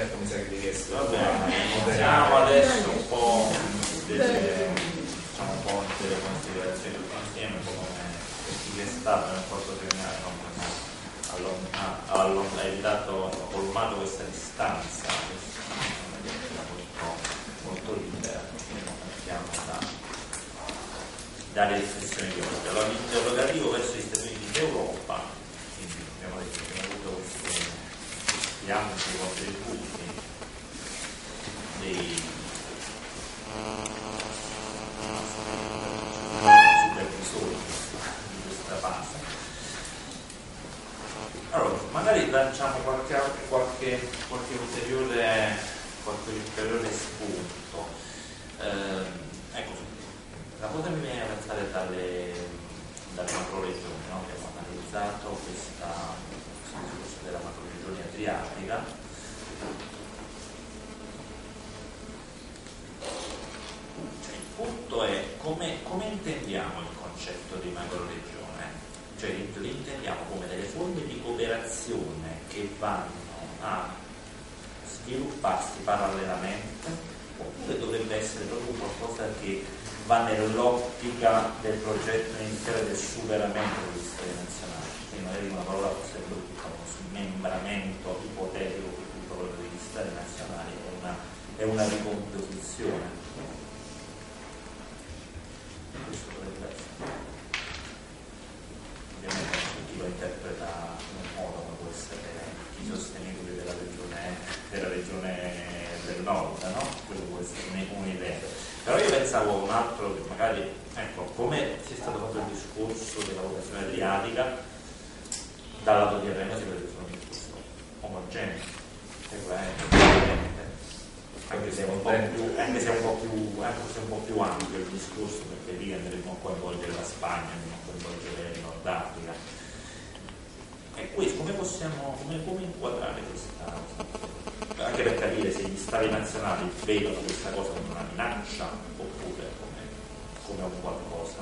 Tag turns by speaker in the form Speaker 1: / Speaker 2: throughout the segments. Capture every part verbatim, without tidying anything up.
Speaker 1: Roberto mi sa che devi essere.
Speaker 2: Va bene, iniziamo adesso un po' delle, diciamo, un po' delle considerazioni sul insieme, un po' come chi è stato nel corso triennale, no? Ha evitato, ha colmato questa distanza, questa molto, molto libera, che non partiamo da, dalle riflessioni di oggi. Allora, l'interrogativo verso gli Stati Uniti d'Europa, quindi abbiamo detto che abbiamo avuto questi, questi ampi contributi dei supervisori di questa fase. Allora, magari lanciamo qualche, qualche, qualche, ulteriore, qualche ulteriore spunto. Eh, ecco, la cosa mi viene a pensare dalle, dalle macroregioni, no? Abbiamo analizzato questa discorso della macroregione adriatica. Cioè, il punto è come, come intendiamo il concetto di macroregione? Cioè lo intendiamo come delle forme di cooperazione che vanno a svilupparsi parallelamente, oppure dovrebbe essere proprio qualcosa che va nell'ottica del progetto iniziale del superamento degli stati nazionali. Quindi magari una parola forse brutta, uno smembramento ipotetico degli stati nazionali è una, è una ricomposizione. Questo dovrebbe essere. Ovviamente chi lo interpreta in un modo come può essere i sostenitori della regione, della regione del nord, no? Quello può essere un'idea. Però io pensavo a un altro che magari, ecco, come si è stato fatto il discorso della vocazione adriatica, dal lato di Arreno si vede solo un discorso omogeneo, anche se è un po' più, anche se è un po' più, anche se è un po' più ampio il discorso, perché lì andremo a coinvolgere la Spagna, andremo a coinvolgere il Nord Africa. E questo come possiamo, come, come inquadrare questa cosa? Anche per capire se gli stati nazionali vedono questa cosa come una minaccia oppure come, come un qualcosa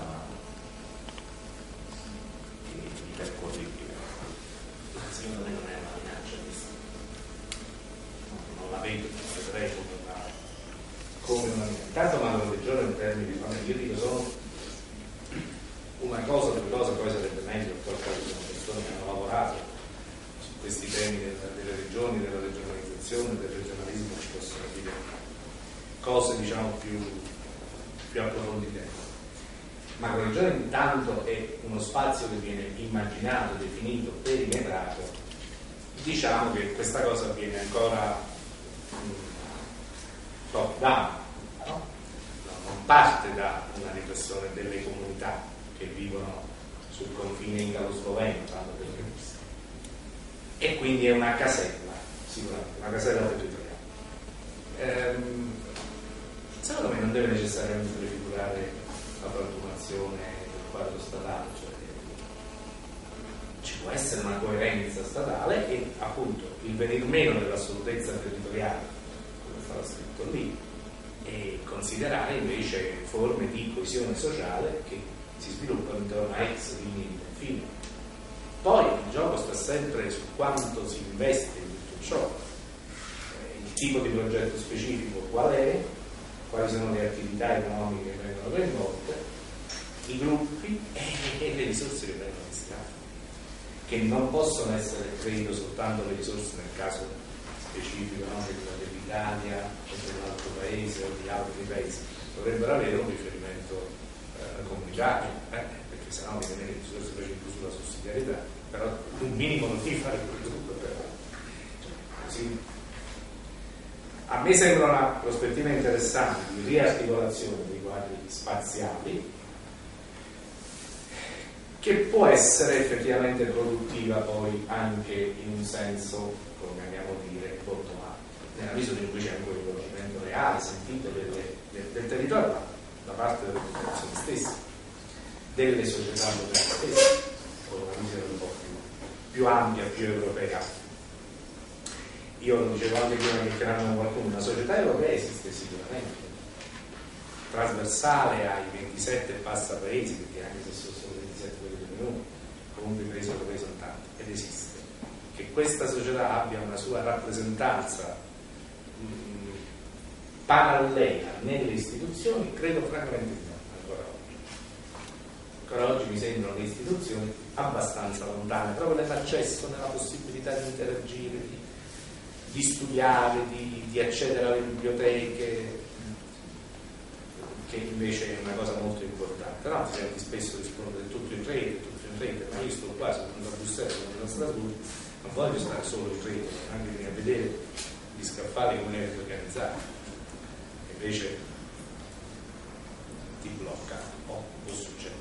Speaker 2: di, di percorribile.
Speaker 1: Secondo me non è una minaccia questa. Non la vedo, non vedrei come una come una minaccia. Intanto macroregione in termini di famiglia, io dico sono una cosa, due cose, poi sarebbe meglio portare le persone che hanno lavorato su questi temi delle, delle regioni, della regionalizzazione, del regionalismo, ci possono dire cose diciamo più, più approfondite. Macroregione intanto è uno spazio che viene immaginato, definito, perimetrato. Diciamo che questa cosa avviene ancora top down, no? Non parte da una riflessione delle comunità che vivono sul confine italo-sloveno, e quindi è una casella, sicuramente, una casella territoriale. Ehm, secondo me non deve necessariamente prefigurare la frantumazione del quadro statale, cioè ci può essere una coerenza statale e appunto il venir meno dell'assolutezza territoriale, come stava scritto lì, e considerare invece forme di coesione sociale che si sviluppano intorno a ex linee di confine. Poi il gioco sta sempre su quanto si investe in tutto ciò, il tipo di progetto specifico qual è, quali sono le attività economiche che vengono coinvolte, i gruppi e le risorse che vengono destinate, che non possono essere, credo, soltanto le risorse nel caso specifico, no, dell'Italia o di un altro paese o di altri paesi, dovrebbero avere un riferimento eh, comunitario, eh, perché sennò ovviamente le risorse facendo più sulla sussidiarietà, però un minimo non devi fare quello però. Così. A me sembra una prospettiva interessante di riarticolazione dei quadri spaziali, che può essere effettivamente produttiva poi anche in un senso, come andiamo a dire, bottom up, nella misura in cui c'è un coinvolgimento reale, sentito delle, del, del territorio, da parte delle popolazioni stesse, delle società locali stesse, con una misura un po' più, più ampia, più europea. Io lo dicevo anche prima che chiaravano qualcuno, una società europea esiste sicuramente, trasversale ai ventisette e passa paesi, perché anche se sono solo ventisette quelli dell'Unione, comunque preso europei sono tanti, ed esiste. Che questa società abbia una sua rappresentanza mh, parallela nelle istituzioni, credo francamente di no, ancora oggi. Ancora oggi mi sembrano le istituzioni abbastanza lontane, proprio nell'accesso, nella possibilità di interagire, di, di studiare, di, di accedere alle biblioteche, che invece è una cosa molto importante. Però ti senti spesso rispondere tutto in rete, tutto in rete, ma io sto qua, sono venuto a Bruxelles, sono venuto a Strasburgo, non voglio stare solo in rete, anche venire a vedere gli scaffali come li organizzati, invece ti blocca o può succedere.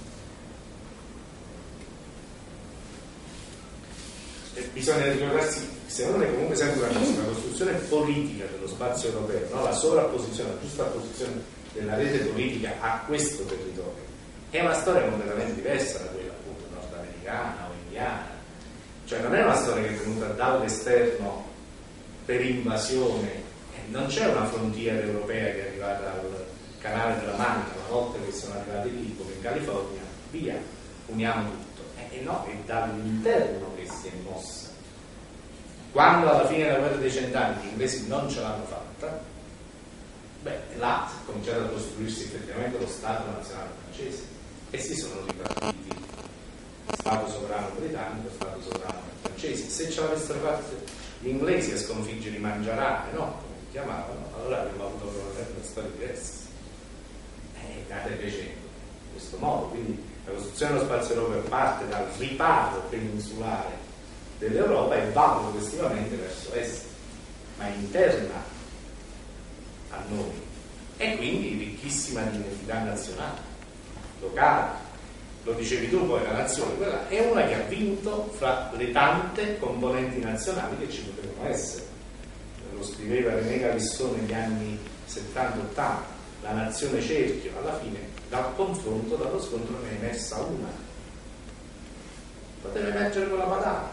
Speaker 1: E bisogna ricordarsi, secondo me comunque sempre una cosa, una costruzione politica dello spazio europeo, no? La sovrapposizione, la giusta posizione della rete politica a questo territorio è una storia completamente diversa da quella appunto nordamericana o indiana, cioè non è una storia che è venuta dall'esterno per invasione, eh, non c'è una frontiera europea che è arrivata al canale della Manica una volta che sono arrivati lì come in California, via, uniamo tutto, e eh, no, è dall'interno che si è mossa. Quando alla fine della guerra dei cent'anni gli inglesi non ce l'hanno fatta, beh, là è cominciato a costruirsi effettivamente lo Stato nazionale francese e si sono ripartiti Stato sovrano britannico, Stato sovrano francese. Se ce l'avessero fatto gli inglesi a sconfiggere i mangiarane, no? Come li chiamavano, allora avremmo avuto probabilmente una storia diversa. È nata invece in questo modo, quindi la costruzione dello spazio europeo parte dal riparo peninsulare dell'Europa e va progressivamente verso est, ma è interna a noi e quindi ricchissima di identità nazionale, locale. Lo dicevi tu, poi la nazione quella è una che ha vinto fra le tante componenti nazionali che ci potevano essere. Lo scriveva René Galisson negli anni settanta ottanta, la nazione cerchio, alla fine dal confronto, dallo scontro ne è emersa una. Poteva emergere con la patata.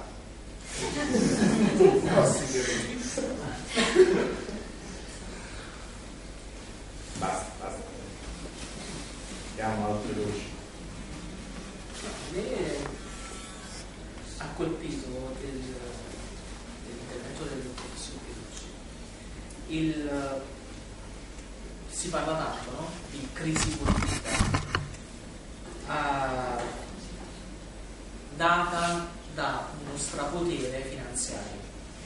Speaker 1: Basta, basta. Diamo altre voci.
Speaker 3: No, a me ha colpito del, dell'intervento del professor Pierucci. Il si parla tanto, no? Di crisi politica ah, data da uno strapotere finanziario.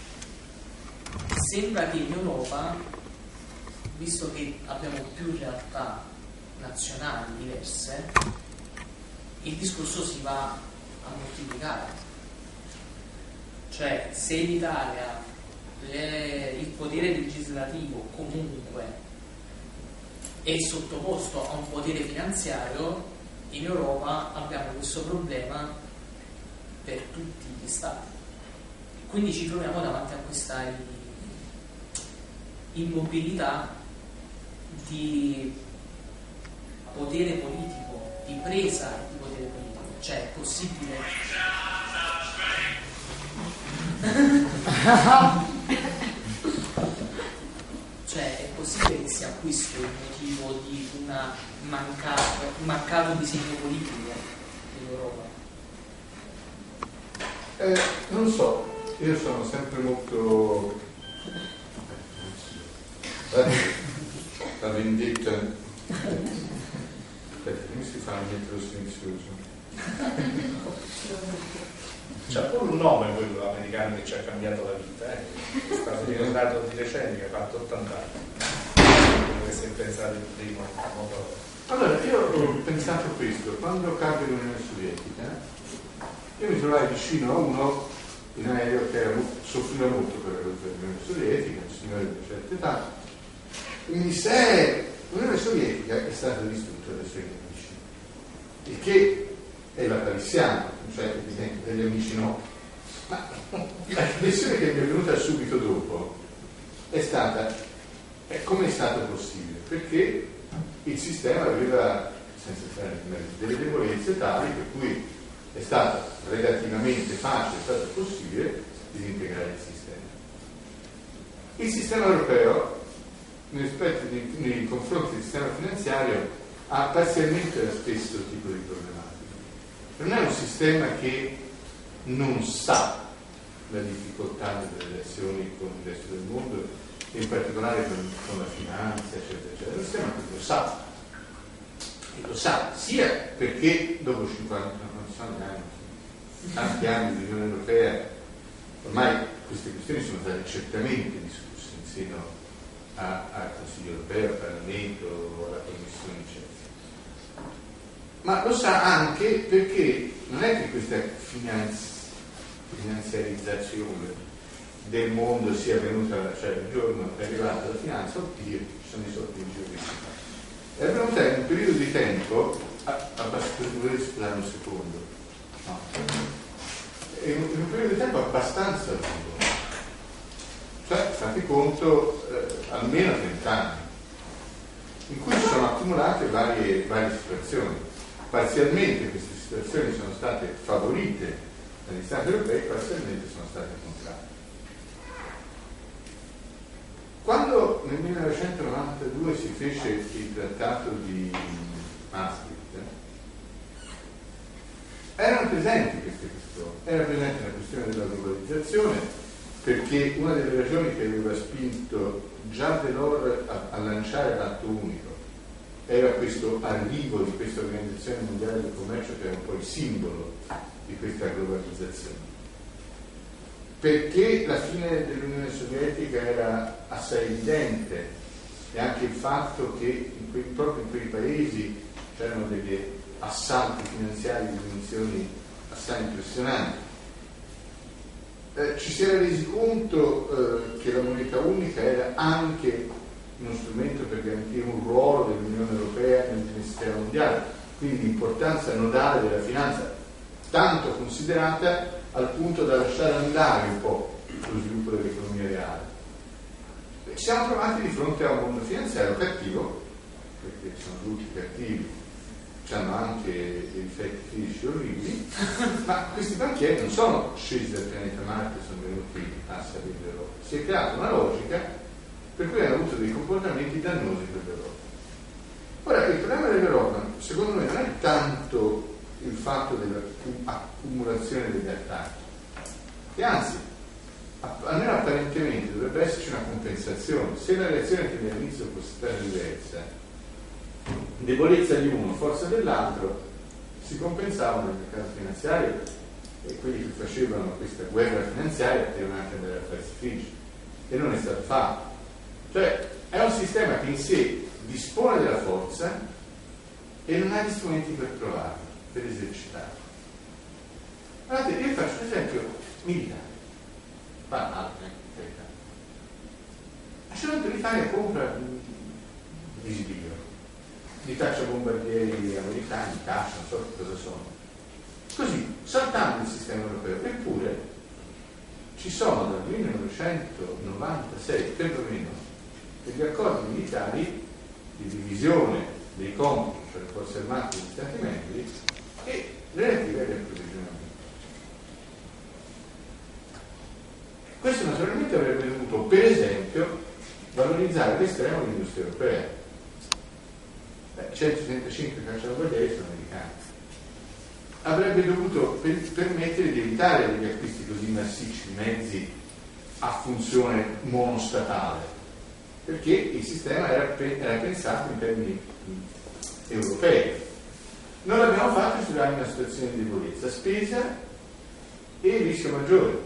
Speaker 3: Sembra che in Europa, visto che abbiamo più realtà nazionali diverse, il discorso si va a moltiplicare. Cioè, se in Italia le, il potere legislativo comunque è sottoposto a un potere finanziario, in Europa abbiamo questo problema per tutti gli stati. Quindi ci troviamo davanti a questa immobilità di potere politico, di presa di potere politico. Cioè è possibile cioè è possibile che sia questo il motivo di una mancato, un mancato disegno politico dell'Europa?
Speaker 4: Eh, non so, io sono sempre molto la vendetta. Aspetta, come si fa a mettere lo silenzioso?
Speaker 1: C'è pure un nome quello americano che ci ha cambiato la vita, eh? È stato diventato di recente, che ha fatto ottanta anni. Come si è pensato dei motori.
Speaker 4: Allora, io ho pensato questo, quando cadde l'Unione Sovietica, io mi trovai vicino a uno in aereo che era, soffriva molto per l'Unione Sovietica, un signore di una certa età, e mi disse, eh, l'Unione Sovietica è stata distrutta dai suoi nemici, il che è la palissiano, cioè degli amici no. Ma la riflessione che mi è venuta subito dopo è stata, eh, come è stato possibile? Perché il sistema aveva, senza stare in mezzo, delle debolezze tali per cui è stato relativamente facile, è stato possibile disintegrare il sistema. Il sistema europeo, nei, nei confronti del sistema finanziario, ha parzialmente lo stesso tipo di problematica. Non è un sistema che non sa la difficoltà delle relazioni con il resto del mondo in particolare con, con la finanza, eccetera, eccetera. Il sistema lo sa, e lo sa sia perché dopo cinquanta anni, tanti anni dell'Unione Europea, ormai queste questioni sono state certamente discusse in seno al Consiglio Europeo, al Parlamento, alla Commissione, eccetera. Ma lo sa anche perché non è che questa finanzi, finanziarizzazione del mondo sia avvenuta, cioè il giorno è arrivata la finanza, oddio, ci sono i soldi in giro, è avvenuta in un periodo di tempo abbastanza, volete scusare un secondo, no, in un, in un periodo di tempo abbastanza lungo, cioè fate conto eh, almeno trenta anni, in cui si sono accumulate varie, varie situazioni. Parzialmente queste situazioni sono state favorite dagli Stati europei, parzialmente sono state contrarie. Quando nel millenovecentonovantadue si fece il trattato di Maastricht, erano presenti queste questioni, era presente la questione della globalizzazione, perché una delle ragioni che aveva spinto Jacques Delors a, a lanciare l'atto unico era questo arrivo di questa organizzazione mondiale del commercio che era un po' il simbolo di questa globalizzazione. Perché la fine dell'Unione Sovietica era assai evidente e anche il fatto che in quei, proprio in quei paesi c'erano degli assalti finanziari di dimensioni assai impressionanti. Eh, ci si era resi conto eh, che la moneta unica era anche uno strumento per garantire un ruolo dell'Unione Europea nel sistema mondiale, quindi l'importanza nodale della finanza, tanto considerata al punto da lasciare andare un po' lo sviluppo dell'economia reale. Ci siamo trovati di fronte a un mondo finanziario cattivo, perché sono tutti cattivi, hanno anche dei difetti fisici orribili, ma questi banchieri non sono scesi dal pianeta Marte e sono venuti a salire l'Europa. Si è creata una logica per cui hanno avuto dei comportamenti dannosi per l'Europa. Ora, il problema dell'Europa, secondo me, non è tanto il fatto dell'accumulazione degli attacchi, che anzi, almeno apparentemente, dovrebbe esserci una compensazione. Se la reazione che all'inizio fosse stata diversa, debolezza di uno, forza dell'altro, si compensavano nel mercato finanziario e quelli che facevano questa guerra finanziaria potevano anche andare a farsi friggi, e non è stato fatto. Cioè è un sistema che in sé dispone della forza e non ha gli strumenti per provarla, per esercitarla. Guardate, io faccio un esempio militare, banale, carità. A certo l'Italia compra visibilio di cacciabombardieri americani, caccia, non so che cosa sono, così, saltando il sistema europeo. Eppure ci sono dal millenovecentonovantasei perlomeno degli accordi militari di divisione dei compiti per le forze armate degli Stati membri e relative agli approvvigionamenti. Questo naturalmente avrebbe dovuto, per esempio, valorizzare all'estremo l'industria europea. Beh, centotrentacinque cacciabombardieri sono americani. Avrebbe dovuto per, permettere di evitare degli acquisti così massicci di mezzi a funzione monostatale, perché il sistema era, era pensato in termini europei. Non l'abbiamo fatto, ci dava una situazione di debolezza, spesa e rischio maggiore.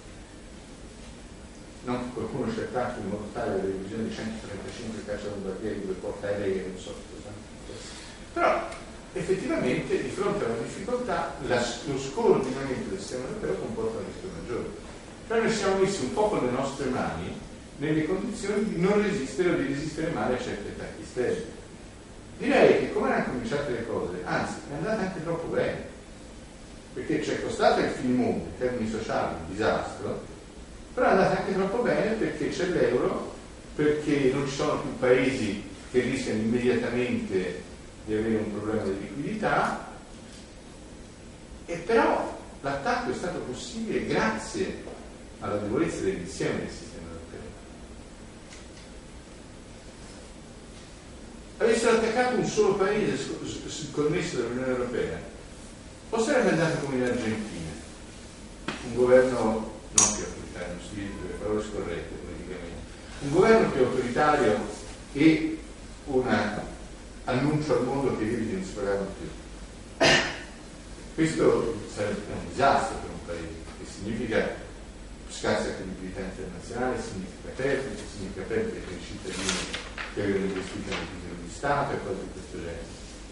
Speaker 4: Non che qualcuno ci attacchi in modo tale la revisione di centotrentacinque cacciabombardieri due portaerei, non so cosa. Però effettivamente di fronte a una difficoltà la, lo scordinamento del sistema europeo comporta un rischio maggiore. Però noi siamo messi un po' con le nostre mani nelle condizioni di non resistere o di resistere male a certi attacchi esterni. Direi che come hanno cominciato le cose, anzi è andata anche troppo bene, perché ci è costato il finimondo in termini sociali un disastro, però è andata anche troppo bene perché c'è l'euro, perché non ci sono più paesi che rischiano immediatamente di avere un problema di liquidità, e però l'attacco è stato possibile grazie alla debolezza dell'insieme del sistema europeo. Avessero attaccato un solo paese connesso dall'Unione Europea, o sarebbe andato come in Argentina, un governo non più africano, si dice le parole scorrette politicamente, un governo monetario e un annuncio al mondo che i debiti non si pagavano più. Questo sarebbe un disastro per un paese, che significa scarsa credibilità internazionale, significa perdite, significa perdere per i cittadini che avevano investito nel titolo di Stato e cose di questo genere.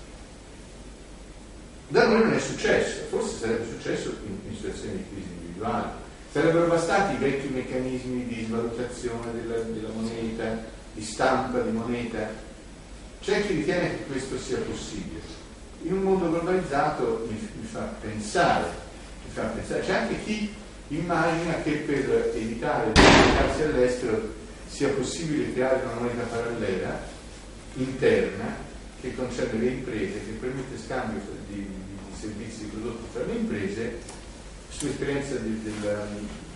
Speaker 4: Da noi non è successo, forse sarebbe successo in, in situazioni di crisi individuali. Sarebbero bastati i vecchi meccanismi di svalutazione della, della moneta, di stampa di moneta. C'è chi ritiene che questo sia possibile. In un mondo globalizzato mi, mi fa pensare, mi fa pensare, c'è anche chi immagina che per evitare di recarsi all'estero sia possibile creare una moneta parallela interna che concerne le imprese, che permette scambio di, di, di servizi e prodotti tra le imprese, sull'esperienza di, del,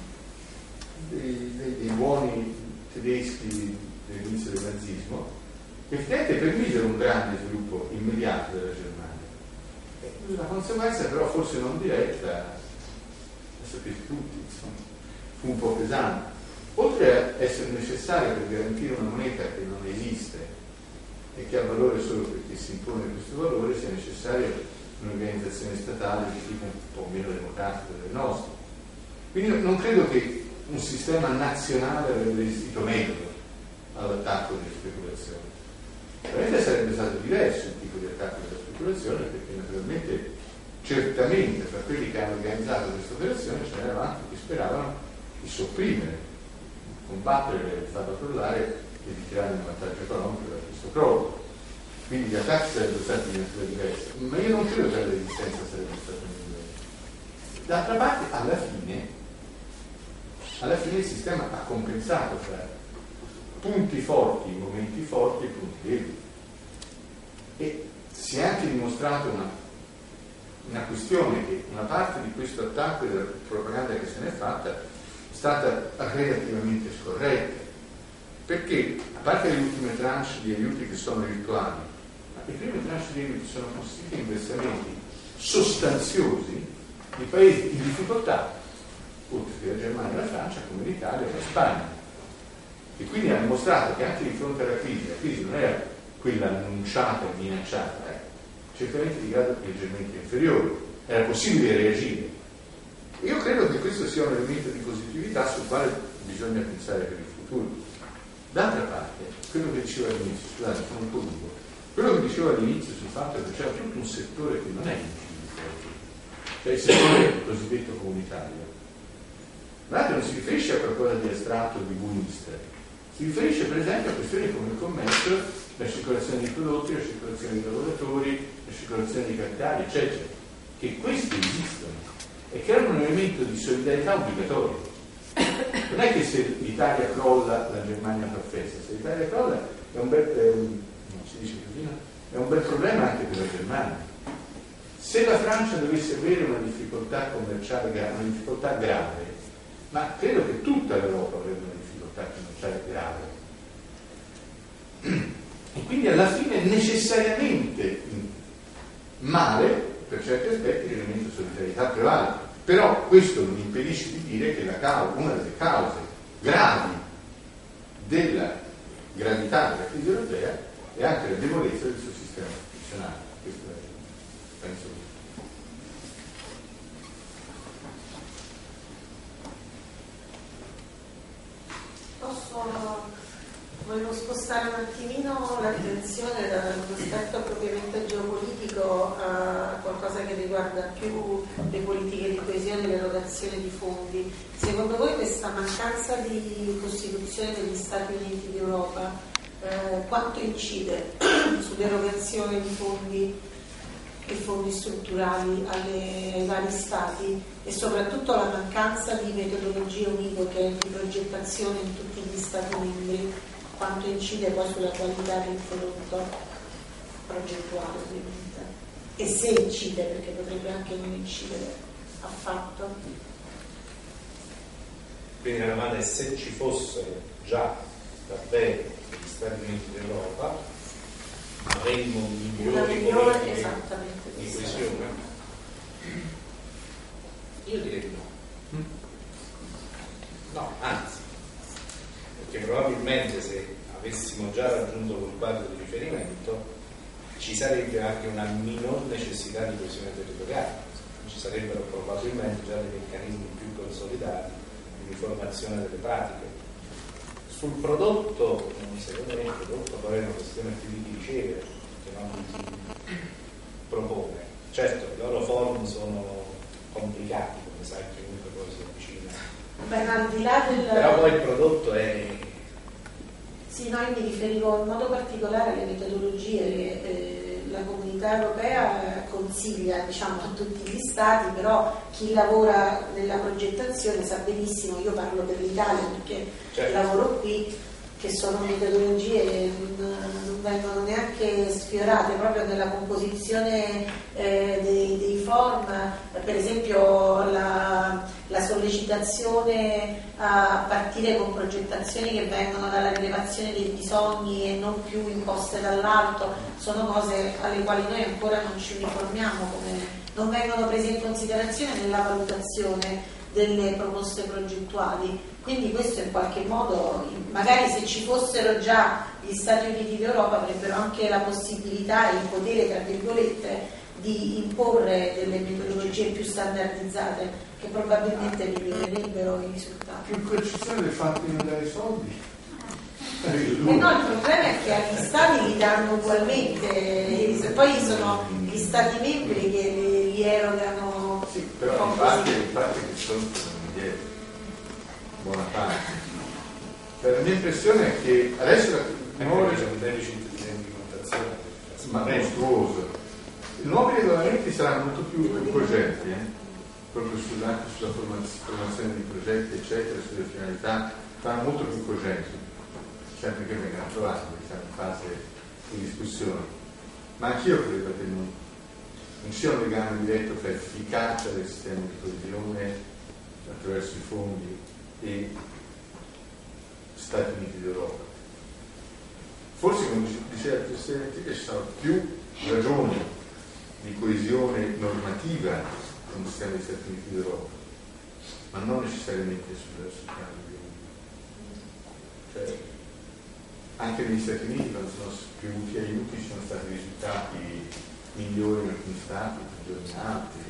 Speaker 4: dei, dei, dei buoni tedeschi dell'inizio del nazismo, che effettivamente permisero un grande sviluppo immediato della Germania. La conseguenza però forse non diretta, lo sapete tutti, insomma, fu un po' pesante. Oltre a essere necessario per garantire una moneta che non esiste e che ha valore solo perché si impone questo valore, sia necessaria un'organizzazione statale di tipo un po' meno democratico del nostro. Quindi non credo che un sistema nazionale avrebbe resistito meglio all'attacco delle speculazioni. Probabilmente sarebbe stato diverso il tipo di attacco della speculazione, perché naturalmente, certamente, fra quelli che hanno organizzato questa operazione ce n'erano anche che speravano di sopprimere, combattere, farlo crollare e di tirare un vantaggio economico da questo crollo. Quindi gli attacchi sarebbero stati di natura diversa, ma io non credo che la resistenza sarebbe stata migliore. D'altra parte, alla fine, alla fine il sistema ha compensato fra punti forti, momenti forti e punti deboli. E si è anche dimostrato una, una questione che una parte di questo attacco e della propaganda che se n'è fatta è stata relativamente scorretta, perché a parte le ultime tranche di aiuti che sono virtuali, ma le prime tranche di aiuti sono consistite in versamenti sostanziosi di paesi in difficoltà, oltre che la Germania e la Francia, come l'Italia e la Spagna, e quindi hanno mostrato che anche di fronte alla crisi, la crisi non era quella annunciata e minacciata, eh, certamente di grado leggermente inferiore, era possibile reagire. Io credo che questo sia un elemento di positività sul quale bisogna pensare per il futuro. D'altra parte, quello che dicevo all'inizio, scusate, sono un po' lungo, quello che dicevo all'inizio sul fatto che c'era tutto un settore che non è infinito, cioè il settore cosiddetto comunitario. Guardate, non si riferisce a qualcosa di astratto, di buonista, si riferisce per esempio a questioni come il commercio, la circolazione di prodotti, la circolazione di lavoratori, la circolazione di capitali, eccetera, che questi esistono e che erano un elemento di solidarietà obbligatorio. Non è che se l'Italia crolla la Germania fa festa, se l'Italia crolla è un bel, è un, non si dice così, no? È un bel problema anche per la Germania. Se la Francia dovesse avere una difficoltà commerciale grave, una difficoltà grave, ma credo che tutta l'Europa avrebbe una difficoltà commerciale grave, e quindi alla fine necessariamente male, per certi aspetti, l'elemento di solidarietà prevale. Però questo non impedisce di dire che la causa, una delle cause gravi della gravità della crisi europea è anche la debolezza del suo sistema istituzionale. Questo è, penso.
Speaker 5: Posso, volevo spostare un attimino l'attenzione dall'aspetto propriamente geopolitico a qualcosa che riguarda più le politiche di coesione e l'erogazione di fondi. Secondo voi questa mancanza di costituzione degli Stati Uniti d'Europa eh, quanto incide sull'erogazione di fondi e fondi strutturali alle, ai vari Stati, e soprattutto la mancanza di metodologie univoche di progettazione in tutti gli Stati membri, quanto incide poi sulla qualità del prodotto progettuale ovviamente, e se incide, perché potrebbe anche non incidere affatto.
Speaker 1: Quindi la domanda è se ci fossero già davvero gli Stati Uniti d'Europa, avremmo migliori
Speaker 5: migliore,
Speaker 1: politiche di
Speaker 5: questa.
Speaker 1: coesione? Io direi di no. No, anzi, perché probabilmente se avessimo già raggiunto quel quadro di riferimento, ci sarebbe anche una minor necessità di coesione territoriale, ci sarebbero probabilmente già dei meccanismi più consolidati di riformazione delle pratiche. Sul prodotto, secondo me il prodotto poi è una questione più di chi riceve che non di chi propone. Certo, i loro forum sono complicati, come sai, chiunque poi si avvicina.
Speaker 5: Beh, al di là del...
Speaker 1: Però poi il prodotto è...
Speaker 5: Sì, no, io mi riferivo in modo particolare alle metodologie che eh, la comunità europea consiglia, diciamo, a tutti gli stati, però chi lavora nella progettazione sa benissimo, io parlo per l'Italia perché
Speaker 1: certo.
Speaker 5: lavoro qui, che sono metodologie che non, non vengono neanche sfiorate proprio nella composizione eh, dei, dei form, per esempio la, la sollecitazione a partire con progettazioni che vengono dalla rilevazione dei bisogni e non più imposte dall'alto, sono cose alle quali noi ancora non ci uniformiamo, come non vengono prese in considerazione nella valutazione delle proposte progettuali. Quindi questo in qualche modo, magari se ci fossero già gli Stati Uniti d'Europa, avrebbero anche la possibilità e il potere, tra virgolette, di imporre delle metodologie più standardizzate che probabilmente migliorerebbero i risultati.
Speaker 4: Più precisione del fatto di non dare soldi.
Speaker 5: Eh no, il problema è che agli Stati li danno ugualmente, poi sono gli Stati membri che li, li erogano.
Speaker 4: Sì, però infatti, infatti che sono indietro, buona parte. Per la mia impressione è che adesso
Speaker 1: il nuovo c'è un deficit di rendicontazione
Speaker 4: ma mostruoso. I nuovi regolamenti saranno molto più cogenti, eh? proprio sulla, sulla formazione di progetti, eccetera, sulle finalità, saranno molto più cogenti, sempre che vengano approvati, siamo in fase di discussione. Ma anch'io credo che non, non sia un legame diretto tra efficacia del sistema di coesione attraverso i fondi e Stati Uniti d'Europa. Forse, come diceva il Presidente, ci sono più ragioni di coesione normativa con il sistema degli Stati Uniti d'Europa, ma non necessariamente sul piano di cioè, anche negli Stati Uniti, quando sono piovuti aiuti, ci sono stati risultati migliori in alcuni stati, peggiori in altri.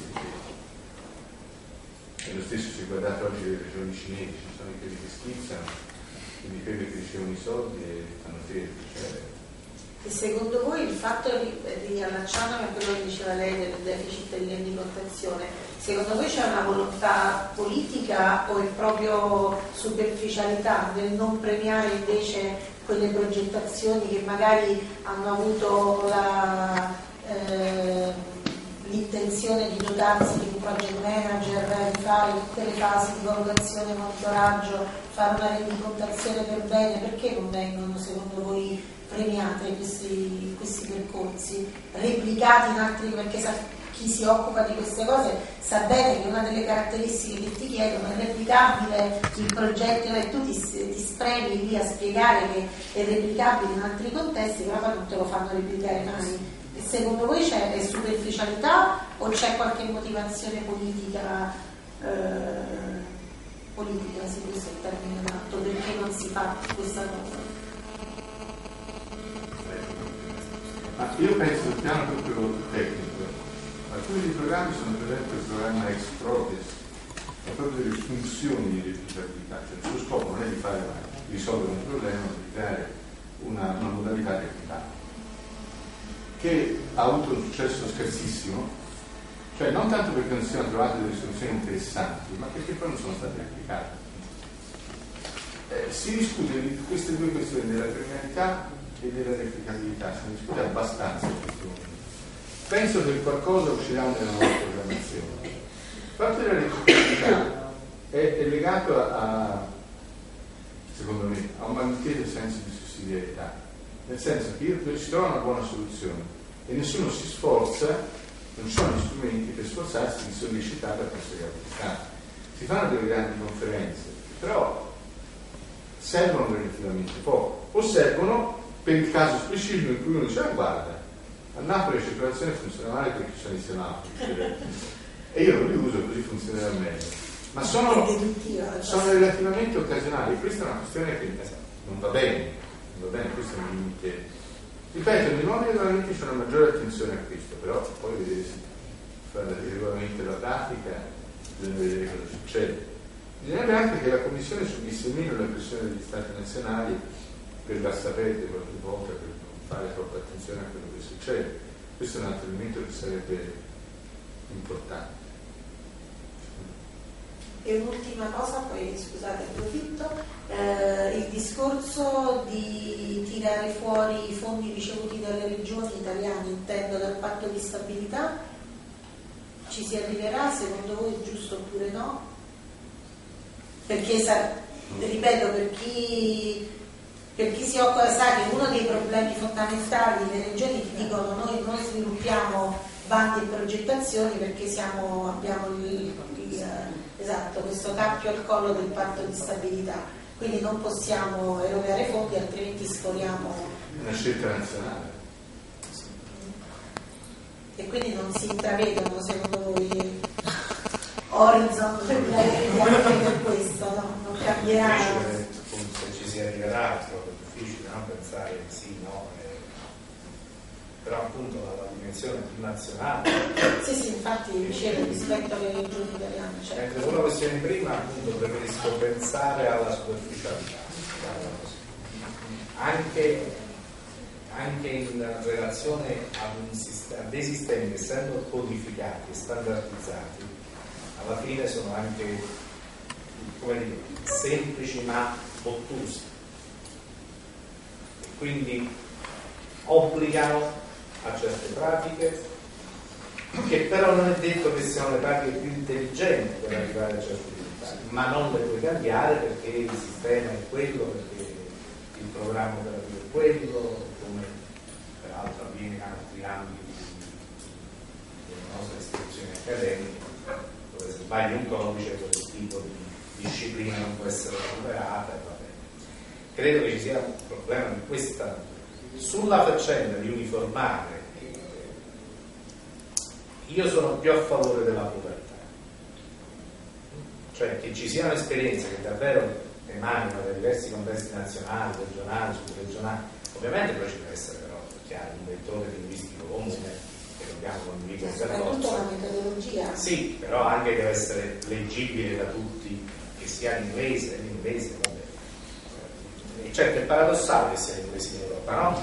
Speaker 4: E lo stesso si è guardato oggi le regioni cinesi, ci sono quelli che schizzano, quindi quelli che ricevono i soldi e fanno fermi. Cioè.
Speaker 5: E secondo voi il fatto di, di allacciarmi a quello che diceva lei del deficit di rendicontazione, secondo voi c'è una volontà politica o è proprio superficialità nel non premiare invece quelle progettazioni che magari hanno avuto la, eh, l'intenzione di dotarsi di un project manager, di fare tutte le fasi di valutazione e monitoraggio, fare una rendicontazione per bene? Perché non vengono secondo voi premiate questi, questi percorsi, replicati in altri? Perché sa, chi si occupa di queste cose sa bene che una delle caratteristiche che ti chiedono è replicabile il progetto e tu ti, ti spremi lì a spiegare che è replicabile in altri contesti, però poi non te lo fanno replicare mai. E secondo voi c'è è superficialità o c'è qualche motivazione politica, eh, politica, se questo è il termine adatto, perché non si fa questa cosa?
Speaker 4: Ma io penso sul piano proprio tecnico. Alcuni dei programmi sono per esempio il programma Ex Progress, è proprio delle funzioni di replicabilità, cioè il suo scopo non è di fare di risolvere un problema, ma di creare una, una modalità replicabile, che ha avuto un successo scarsissimo, cioè non tanto perché non si siano trovate delle soluzioni interessanti, ma perché poi non sono state replicate. Eh, si discute di queste due questioni, della premialità e della replicabilità, si discute abbastanza in questo momento. Penso che qualcosa uscirà nella nuova programmazione. Il fatto della replicabilità è, è legato a, a, secondo me, a un mantenuto senso di sussidiarietà, nel senso che io si trova una buona soluzione e nessuno si sforza, non ci sono gli strumenti per sforzarsi di sollecitare la conseguenza. Si fanno delle grandi conferenze, però servono relativamente poco, o servono per il caso specifico in cui uno dice ah, guarda, a Napoli la circolazione funziona male perché ci sono i semafori e io non li uso, così funzionerà meglio, ma sono, sono relativamente occasionali. Questa è una questione che non va bene va bene, questo è un limite. Ripeto, nei nuovi regolamenti c'è una maggiore attenzione a questo, però poi vedere se fare i regolamenti della pratica, bisogna vedere cosa succede. Bisognerebbe anche che la Commissione subisse meno la pressione degli Stati nazionali per la sapete qualche volta, per non fare troppa attenzione a quello che succede. Questo è un altro elemento che sarebbe importante.
Speaker 5: E un'ultima cosa, poi scusate, approfitto, eh, il discorso di tirare fuori i fondi ricevuti dalle regioni italiane, intendo dal patto di stabilità, ci si arriverà, secondo voi è giusto oppure no? Perché, ripeto, per chi, per chi si occupa sa che uno dei problemi fondamentali, le regioni ti dicono noi non sviluppiamo bandi e progettazioni perché siamo, abbiamo il, il, esatto, questo cappio al collo del patto di stabilità, quindi non possiamo erogare fondi altrimenti sforiamo
Speaker 4: una scelta nazionale.
Speaker 5: E quindi non si intravedono, secondo voi, Horizon per questo, no? Non cambierà.
Speaker 1: Se ci si arriverà è troppo difficile, no? Pensare sì, no, eh, però appunto la, la dimensione più nazionale.
Speaker 5: Sì, sì, infatti dicevo rispetto alle regioni italiane. Cioè.
Speaker 1: Mentre sulla questione prima appunto preferisco pensare alla superficialità, anche, anche in relazione a, un sistema, a dei sistemi che essendo codificati e standardizzati alla fine sono anche, come dire, semplici ma ottusi, e quindi obbligano a certe pratiche che però non è detto che siano le pratiche più intelligenti per arrivare a certi risultati, ma non le puoi cambiare perché il sistema è quello, perché il programma operativo è quello, come peraltro avviene in altri ambiti delle nostre istituzioni accademiche, dove se sbagli un codice quel tipo di disciplina non può essere recuperata. E va bene. Credo che ci sia un problema di questa sulla faccenda di uniformare. Io sono più a favore della povertà, cioè che ci siano esperienze che davvero emanano da diversi contesti nazionali, regionali, subregionali. Ovviamente poi ci deve essere però chiaro un vettore linguistico comune che dobbiamo condividere.
Speaker 5: Soprattutto la metodologia.
Speaker 1: Sì, però anche deve essere leggibile da tutti, che sia l'inglese, l'inglese, vabbè. E certo è paradossale che sia l'inglese in Europa, no?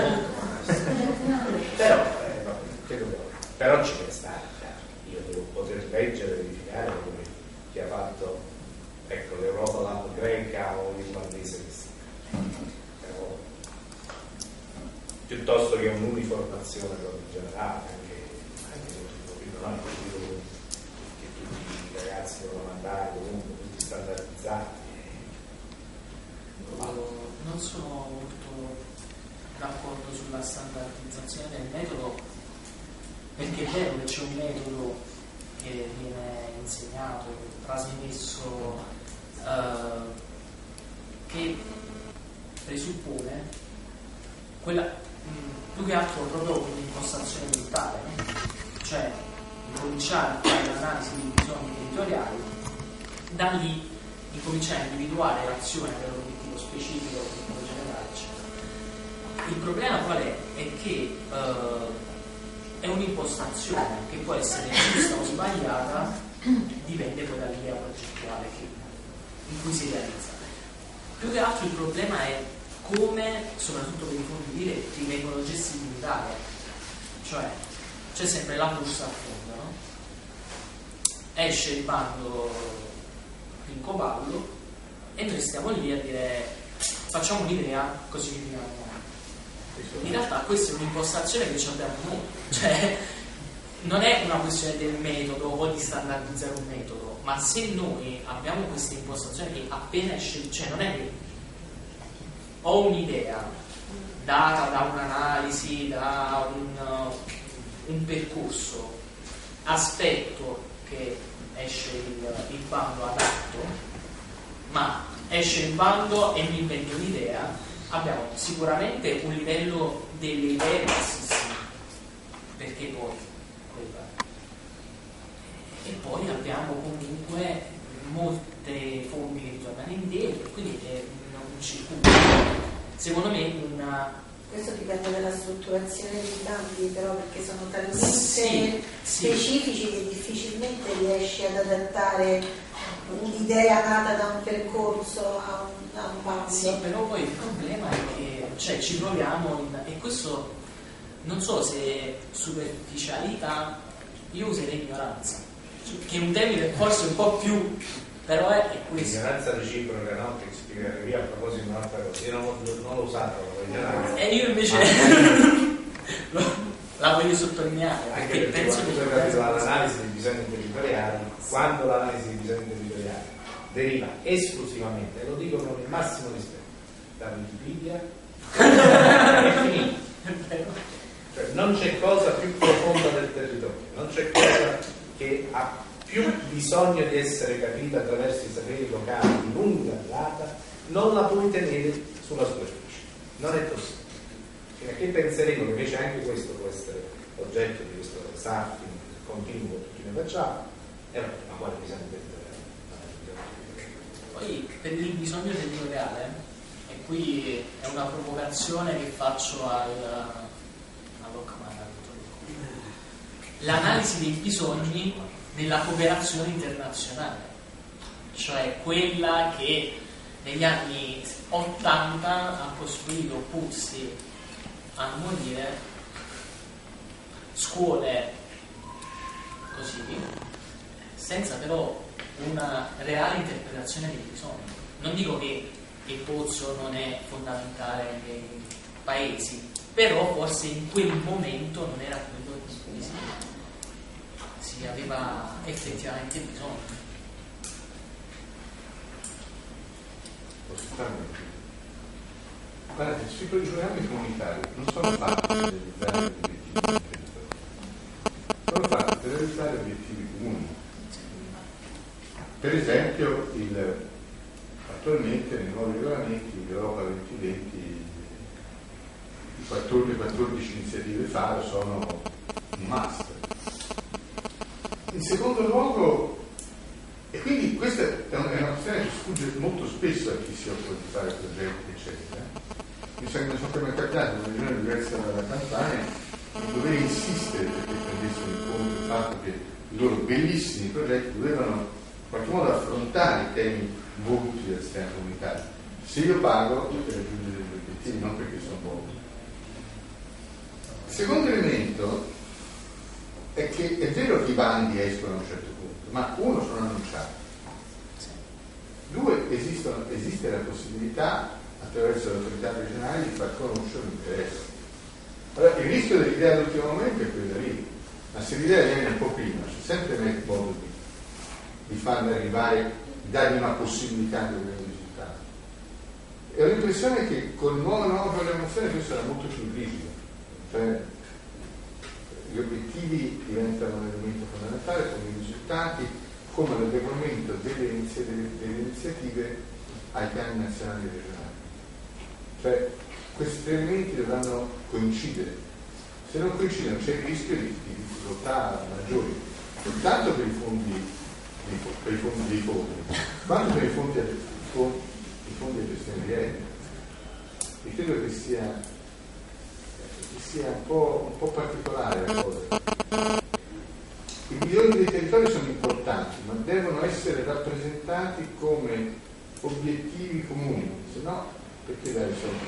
Speaker 1: Però, eh, no, credo però ci deve stare, chiaro. Io devo poter leggere, verificare come chi ha fatto, ecco, l'Europa Lab greca o l'irlandese che sia. Però, piuttosto che un'uniformazione proprio generale, anche, anche noi, che tutti i ragazzi devono andare comunque tutti standardizzati.
Speaker 3: Non sono molto d'accordo sulla standardizzazione del metodo, perché è vero che c'è un metodo che viene insegnato, trasmesso, eh, che presuppone quella, mh, più che altro proprio un'impostazione mentale, no? Cioè incominciare a fare l'analisi di bisogni territoriali, da lì incominciare a individuare l'azione per l'obiettivo specifico, l'obiettivo generale, eccetera. Il problema qual è? È che eh, è un'impostazione che può essere giusta o sbagliata, dipende poi dall'idea progettuale che, in cui si realizza. Più che altro il problema è come, soprattutto per i fondi diretti, vengono gestiti in Italia. Cioè, c'è sempre la busta a fondo, no? Esce il bando Pincoballo e noi stiamo lì a dire facciamo un'idea così ci finiamo. In realtà questa è un'impostazione che ci abbiamo noi, cioè non è una questione del metodo o di standardizzare un metodo, ma se noi abbiamo questa impostazione che appena esce, cioè non è che ho un'idea data da un'analisi, da un, un percorso, aspetto che esce il, il bando adatto, ma esce il bando e mi invento un'idea. Abbiamo sicuramente un livello delle idee bassissimo, perché poi e poi abbiamo comunque molte fonti che ritornano indietro, quindi è un circuito. secondo me una...
Speaker 5: Questo dipende dalla strutturazione dei campi, però, perché sono talmente
Speaker 3: Sì,
Speaker 5: specifici
Speaker 3: sì.
Speaker 5: che difficilmente riesci ad adattare un'idea nata da un percorso a un, a un bando.
Speaker 3: Sì, però poi il problema è che cioè, ci troviamo in, e questo non so se superficialità, io userei ignoranza, che è un termine forse un po' più, però è, è questo.
Speaker 1: L'ignoranza reciproca, no? Che spiegare io a proposito di un'altra cosa, io non, non l'ho usato l'ignoranza.
Speaker 3: E io invece la voglio sottolineare,
Speaker 1: Anche
Speaker 3: perché
Speaker 1: perché
Speaker 3: penso
Speaker 1: quando
Speaker 3: che
Speaker 1: tu hai capito l'analisi dei bisogni territoriali, quando l'analisi dei bisogni territoriali deriva esclusivamente, e lo dico con il massimo rispetto, da Wikipedia è finito. Cioè, non c'è cosa più profonda del territorio, non c'è cosa che ha più bisogno di essere capita attraverso i saperi locali di lunga durata, non la puoi tenere sulla superficie, non è possibile. Fino a che penseremo che invece anche questo può essere oggetto di questo surfing continuo che tutti ne facciamo, e allora, ma quale bisogno territoriale?
Speaker 3: poi per il bisogno territoriale, e qui è una provocazione che faccio al l'analisi dei bisogni nella cooperazione internazionale, cioè quella che negli anni ottanta ha costruito pozzi a morire, scuole così, senza però una reale interpretazione dei bisogni. Non dico che il pozzo non è fondamentale nei paesi, però forse in quel momento non era quello di cui si, si aveva effettivamente bisogno.
Speaker 4: Guardate, sui programmi comunitari non sono fatti per realizzare obiettivi del territorio, sono fatti per realizzare obiettivi comuni. Per esempio, il, attualmente nei nuovi regolamenti l'Europa duemilaventi, i quattordici, quattordici iniziative FAO sono un must. In secondo luogo, e quindi questa è una, è una questione che sfugge molto spesso a chi si occupa di fare progetti, eccetera. Mi sa che non sono sempre capitato in una regione diversa dalla Campania di dover insistere perché prendessero in conto il fatto che i loro bellissimi progetti dovevano in qualche modo affrontare i temi voluti dal sistema comunitario. Se io pago per raggiungere gli obiettivi, non perché sono buono. Il secondo elemento è che è vero che i bandi escono a un certo punto, ma uno, sono annunciati. Due, esistono, esiste la possibilità attraverso le autorità regionali di far conoscere l'interesse. Allora, il rischio dell'idea all'ultimo momento è quella lì, ma se l'idea viene un po' prima, c'è sempre modo di, di farla arrivare, di dargli una possibilità di avere un risultato. E ho l'impressione che con nuova nuova programmazione questo sarà molto più rigido, cioè gli obiettivi diventano un elemento fondamentale, come i risultati, come l'adeguamento delle iniziative, delle iniziative ai piani nazionali e regionali. Cioè, questi tre elementi dovranno coincidere. Se non coincidono c'è il rischio di, di difficoltà maggiori, tanto per i fondi, per i fondi dei fondi, quanto per i fondi, i fondi a gestione diretta. E credo che sia, che sia un po', un po' particolare la cosa. I bisogni dei territori sono importanti, ma devono essere rappresentati come obiettivi comuni, se no perché dare i soldi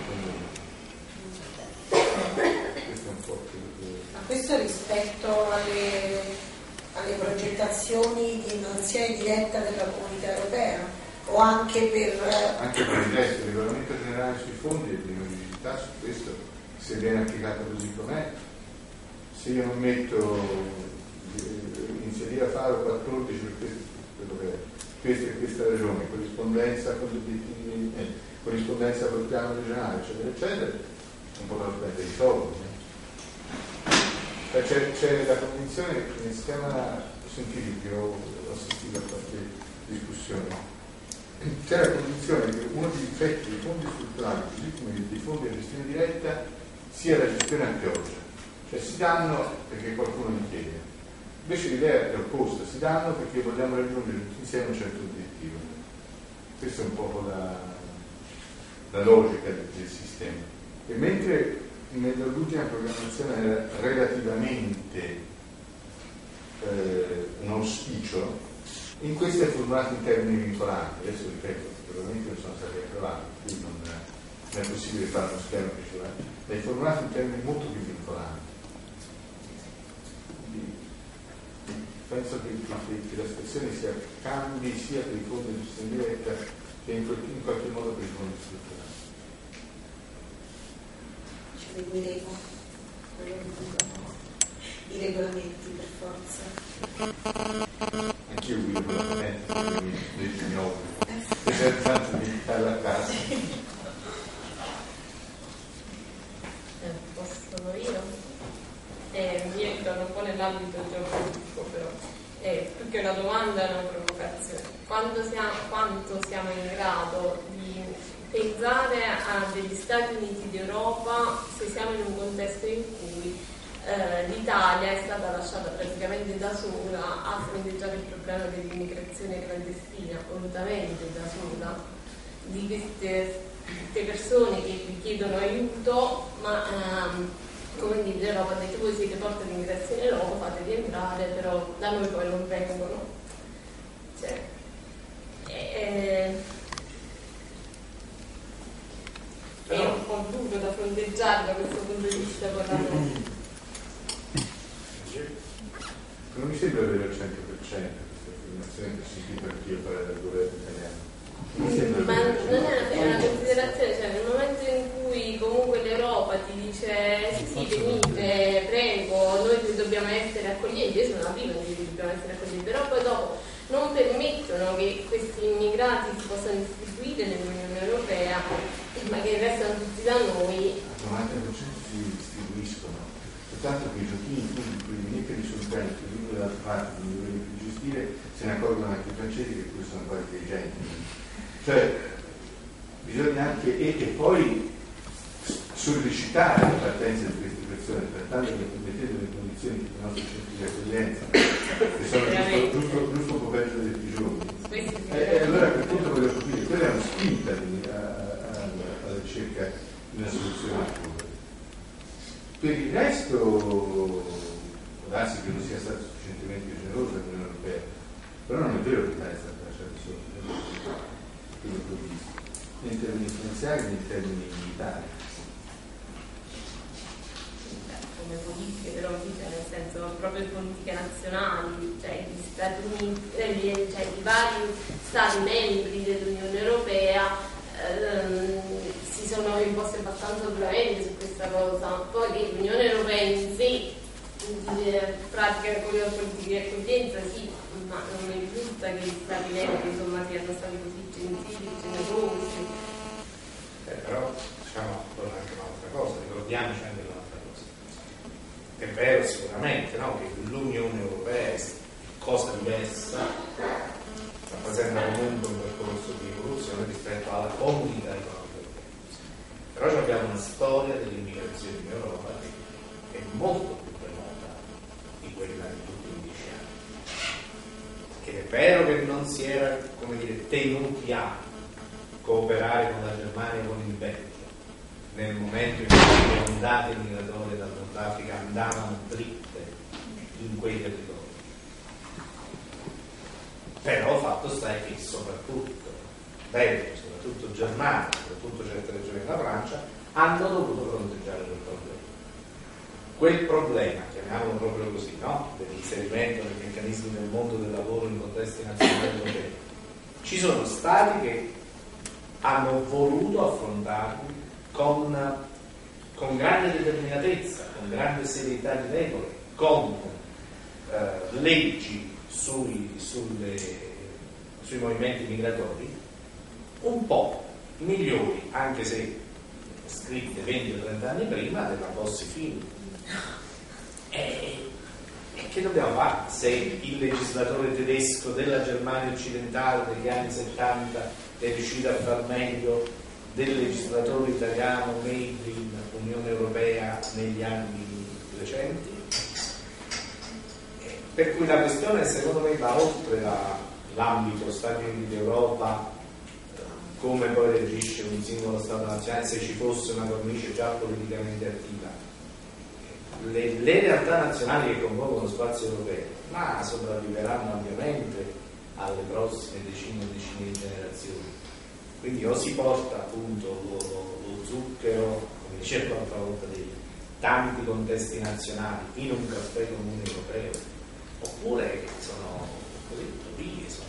Speaker 4: comuni? Questo è un po' più...
Speaker 5: Ma questo rispetto alle, alle progettazioni di innovazione diretta della comunità europea o anche per...
Speaker 4: Anche per il resto, il regolamento generale sui fondi è di rigidità su questo, se viene applicato così com'è. Se io non metto iniziativa FAO quattordici per questo, quello che è, questa e questa ragione, corrispondenza con gli obiettivi, eh, corrispondenza col piano regionale, eccetera, eccetera, un po' da spendere i soldi. Eh. C'è, c'è la convinzione che nel sistema scientifico, io ho assistito a qualche discussione, c'è la convinzione che uno degli effetti dei fondi strutturali, così come dei fondi a gestione diretta, sia la gestione a pioggia, cioè si danno perché qualcuno li chiede. Invece l'idea è opposta, si danno perché vogliamo raggiungere tutti insieme un certo obiettivo. Questo è un po' la, la logica del, del sistema. E mentre nell'ultima programmazione era relativamente eh, un auspicio, in questo è formulato in termini vincolanti. Adesso ripeto, probabilmente non sono stati approvati, quindi non, non è possibile fare uno schema che ce l'ha, è formulato in termini molto più vincolanti. Penso che, che, che la situazione sia, cambi sia per i fondi di gestione diretta che in, in qualche modo per i fondi strutturali.
Speaker 5: Ci seguiremo i regolamenti per forza.
Speaker 4: Anch'io guido regolamenti, quindi invece mi obbligo. E per tanto di stare a casa.
Speaker 6: Eh, posso io? Eh, mi entrano un po' nell'ambito geopolitico, però è più che una domanda è una provocazione. Quando siamo, quanto siamo in grado di pensare a degli Stati Uniti d'Europa se siamo in un contesto in cui eh, l'Italia è stata lasciata praticamente da sola a fronteggiare il problema dell'immigrazione clandestina, assolutamente da sola, di queste, queste persone che vi chiedono aiuto, ma ehm, come dire, l'Europa ha detto: voi siete porta di immigrazione in Europa, fatevi entrare, però da noi poi non vengono. Cioè, è, è un po' duro da fronteggiare da questo punto di vista con la noi.
Speaker 4: Non mi sembra vero al cento per cento questa affermazione che ho sentito anch'io fare dal governo italiano. Mi sembra
Speaker 6: Ma
Speaker 4: vero,
Speaker 6: non è una, è una considerazione, cioè nel momento in cui comunque l'Europa ti dice sì sì venite, prego, noi dobbiamo essere accoglienti, io sono la prima che dobbiamo essere accoglienti, però poi dopo non permettono che questi immigrati si possano istituire nell'Unione Europea, ma che restano tutti da noi.
Speaker 4: al novanta per cento si distribuiscono, soltanto che i giochini quindi quelli mettere sul tempo, quelli dall'altra parte non dovremmo più gestire, se ne accorgono anche i francesi che pure sono quasi dei geni. Cioè bisogna anche e, e poi sollecitare la partenza di queste persone, trattando di mettendo le condizioni che i nostri centri di accoglienza, che sono giusto, giusto, giusto un po' peggio dei prigioni. E, e allora a quel punto voglio capire, quella è una spinta di, a, a, alla ricerca di una soluzione al problema. Per il resto può darsi che non sia stato sufficientemente generoso l'Unione Europea, però non è vero che l'Italia è stata lasciata sola, quello che ho visto, né in termini finanziari né in termini militari.
Speaker 6: Come politiche, però dice nel senso proprio le politiche nazionali, cioè gli Stati Uniti, eh, cioè i vari Stati membri dell'Unione Europea ehm, si sono imposti abbastanza duramente su questa cosa. Poi che l'Unione Europea in sé eh, pratica con le politiche di accoglienza, sì, ma non mi risulta che gli Stati membri insomma siano stati così gentili, generosi.
Speaker 1: Eh, però diciamo anche un'altra cosa, ricordiamoci anche un'altra cosa. È vero sicuramente, no, che l'Unione Europea è cosa diversa, rappresenta comunque un percorso di evoluzione rispetto alla comunità economica europea. Però abbiamo una storia dell'immigrazione in Europa che è molto più remota di quella di tutti i dieci anni. Ed è vero che non si era, come dire, tenuti a cooperare con la Germania e con il Belgio nel momento in cui le ondate migratorie dal Nord Africa andavano dritte in quei territori. Però fatto sta è che soprattutto Belgio, soprattutto Germania, soprattutto certe regioni della Francia hanno dovuto fronteggiare quel problema. Quel problema, chiamiamolo proprio così, no? Dell'inserimento dei meccanismi nel mondo del lavoro in contesti nazionali europei. Ci sono stati che hanno voluto affrontarli con, con grande determinatezza, con grande serietà di regole, con eh, leggi sui, sulle, sui movimenti migratori un po' migliori, anche se scritte venti o trenta anni prima, della Bossi-Fini. E, e che dobbiamo fare se il legislatore tedesco della Germania occidentale degli anni settanta è riuscito a far meglio del legislatore italiano made in Unione Europea negli anni recenti? Per cui la questione secondo me va oltre la, l'ambito Stati Uniti d'Europa come poi reagisce un singolo Stato nazionale se ci fosse una cornice già politicamente attiva. Le, le realtà nazionali che compongono lo spazio europeo, ma sopravviveranno ovviamente alle prossime decine e decine di generazioni. Quindi o si porta appunto lo, lo, lo zucchero, come dicevo l'altra volta, dei tanti contesti nazionali in un caffè comune europeo, oppure sono così utopie, sono.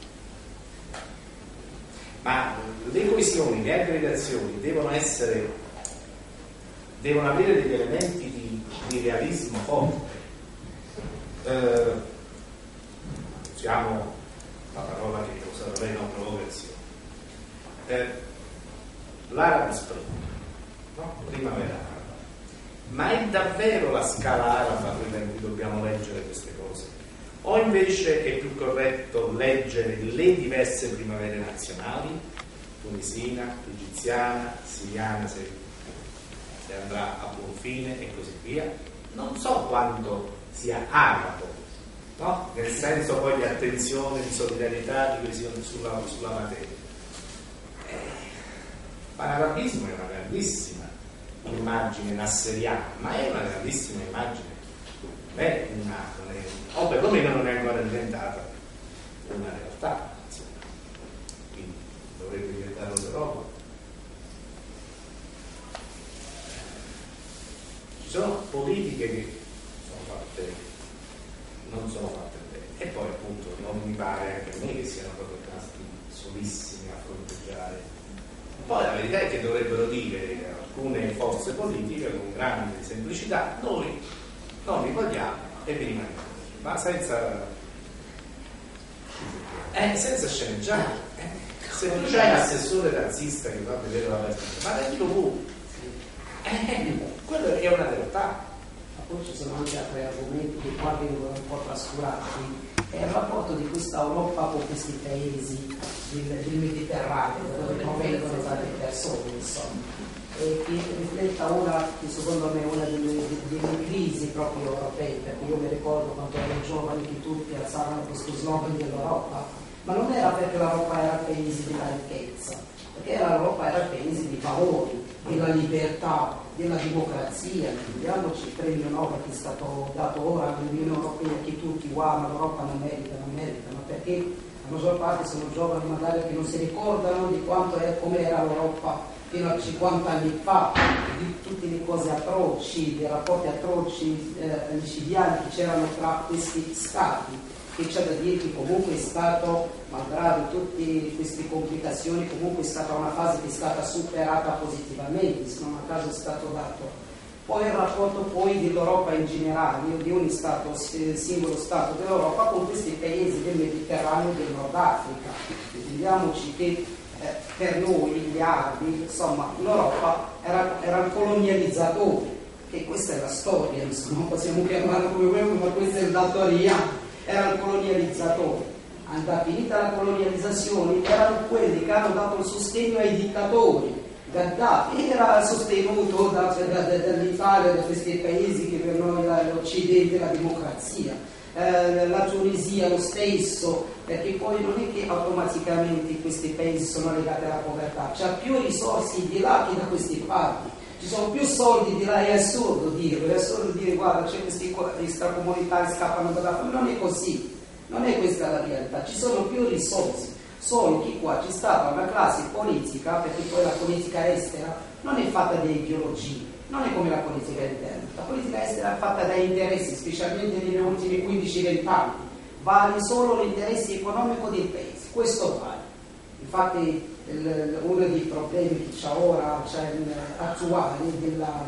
Speaker 1: Ma le coesioni, le aggregazioni devono essere, devono avere degli elementi di, di realismo forte. Eh, usiamo la parola che ho usato lei, no, provocazione. Eh, L'Arab Spring, no? Primavera araba. Ma è davvero la scala araba quella in cui dobbiamo leggere queste cose? O invece è più corretto leggere le diverse primavere nazionali, tunisina, egiziana, siriana, se, se andrà a buon fine e così via? Non so quanto sia arabo, no? Nel senso poi di attenzione, di solidarietà, di coesione sulla, sulla materia. Eh, Panarabismo è una grandissima immagine nasseriana, ma è una grandissima immagine, non è una, non è, o perlomeno non è ancora diventata una realtà, insomma. Quindi dovrebbe diventare un'Europa. Ci sono politiche che sono fatte, non sono fatte bene, e poi appunto non mi pare anche a me che siano proprio rimasti solissimi a fronteggiare. Poi la verità è che dovrebbero dire alcune forze politiche con grande semplicità: noi non li vogliamo e vi rimaniamo, ma senza eh, senza sceneggiare. Eh, se non c'è l'assessore razzista che va a vedere la partita, ma dillo tu, eh, quello è una realtà.
Speaker 7: Ma poi ci sono anche altri argomenti che qua vengono un po' trascurati. È il rapporto di questa Europa con questi paesi del, del Mediterraneo, dove provengono tante persone, insomma, e che rifletta ora, che secondo me è una delle, delle crisi proprio europee, perché io mi ricordo quando ero giovane che tutti alzavano questo slogan dell'Europa, ma non era perché l'Europa era il paese della ricchezza, perché l'Europa era il paese dei valori, della libertà, della democrazia. Vediamoci il premio Nobel che è stato dato ora all'Unione Europea, che tutti wow, ma l'Europa non merita, non merita, ma perché la maggior parte sono giovani magari che non si ricordano di quanto è, come era l'Europa fino a cinquanta anni fa, di tutte le cose atroci, dei rapporti atroci eh, micidiali che c'erano tra questi stati, che c'è da dire che comunque è stato, malgrado tutte queste complicazioni, comunque è stata una fase che è stata superata positivamente, se non a caso è stato dato. Poi il rapporto poi dell'Europa in generale, di ogni stato, singolo stato dell'Europa con questi paesi del Mediterraneo e del Nord Africa. Vediamoci che eh, per noi, gli arabi, insomma, l'Europa era, era il colonializzatore, che questa è la storia, insomma, possiamo chiamarla come vogliamo, ma questa è il datoriano. Era il colonializzatore. Andata finita la colonializzazione, erano quelli che hanno dato il sostegno ai dittatori. Gheddafi era sostenuto da, da, da, dall'Italia, da questi paesi che per noi l'Occidente, la democrazia, eh, la Tunisia lo stesso, perché poi non è che automaticamente questi paesi sono legati alla povertà, c'è più risorse di là che da queste parti. Ci sono più soldi di là, è assurdo dirlo, è assurdo dire guarda c'è questi extracomunitari che scappano dalla fame, non è così, non è questa la realtà, ci sono più risorse, solo che qua c'è stata una classe politica, perché poi la politica estera non è fatta da ideologie, non è come la politica interna, la politica estera è fatta da interessi, specialmente negli ultimi quindici venti anni, vale solo l'interesse economico del paese, questo vale. Infatti il, uno dei problemi che c'è ora, cioè, attuale della,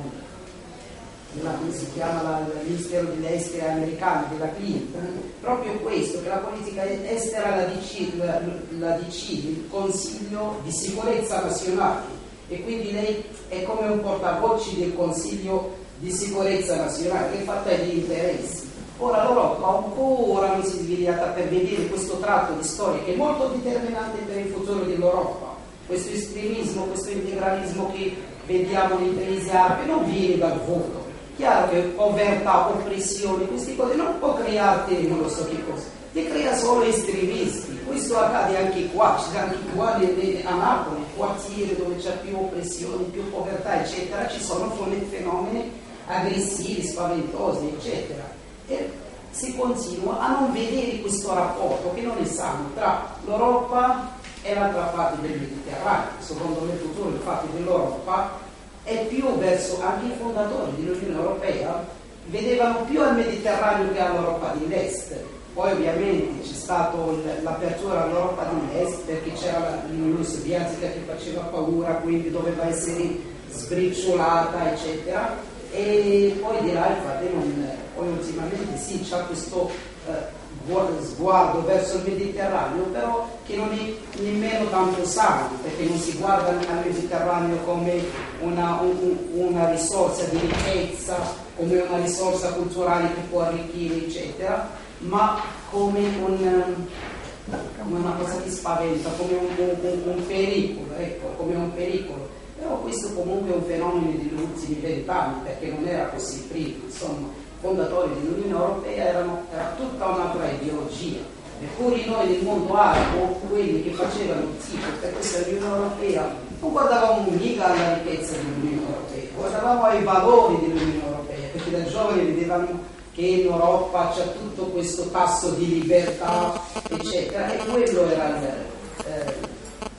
Speaker 7: della, come si chiama la, il Ministero degli Esteri americano, della Clinton, proprio questo, che la politica estera la decide, la, la decide il Consiglio di Sicurezza Nazionale, e quindi lei è come un portavoce del Consiglio di Sicurezza Nazionale che è fatta di interessi. Ora l'Europa ancora non si è svegliata per vedere questo tratto di storia che è molto determinante per il futuro dell'Europa. Questo estremismo, questo integralismo che vediamo nei paesi arabi non viene dal voto. Chiaro che povertà, oppressione, queste cose non può creare, non lo so che cosa, ti crea solo estremisti. Questo accade anche qua, ci sono anche qua a Napoli, quartieri dove c'è più oppressione, più povertà, eccetera, ci sono fenomeni aggressivi, spaventosi, eccetera. E si continua a non vedere questo rapporto che non è sano tra l'Europa e l'altra parte del Mediterraneo. Secondo me il futuro infatti dell'Europa è più verso, anche i fondatori dell'Unione Europea vedevano più al Mediterraneo che all'Europa dell'Est. Poi ovviamente c'è stata l'apertura all'Europa dell'Est perché c'era l'Unione Sovietica che faceva paura, quindi doveva essere sbriciolata, eccetera. E poi di là infatti non, poi ultimamente sì, c'è questo eh, sguardo verso il Mediterraneo, però che non è nemmeno tanto sano, perché non si guarda al Mediterraneo come una, un, una risorsa di ricchezza, come una risorsa culturale che può arricchire, eccetera, ma come un, una cosa che spaventa, come un, un, un pericolo, ecco, come un pericolo. Però questo comunque è un fenomeno degli ultimi vent'anni, perché non era così prima. Insomma, i fondatori dell'Unione Europea erano, era tutta un'altra ideologia. Eppure noi nel mondo arabo, quelli che facevano il tifo per questa Unione Europea, non guardavamo mica alla ricchezza dell'Unione Europea, guardavamo ai valori dell'Unione Europea, perché da giovani vedevamo che in Europa c'è tutto questo tasso di libertà, eccetera, e quello era il... Eh,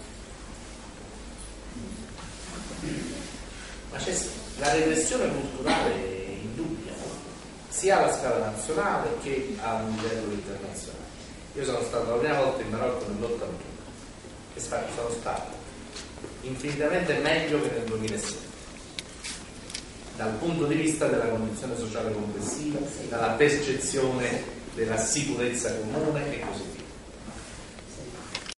Speaker 1: Ma c'è la regressione culturale è indubbia, sia alla scala nazionale che a livello internazionale. Io sono stato la prima volta in Marocco nell'ottantuno e sono stato infinitamente meglio che nel duemilasette dal punto di vista della condizione sociale complessiva, dalla percezione della sicurezza comune e così via.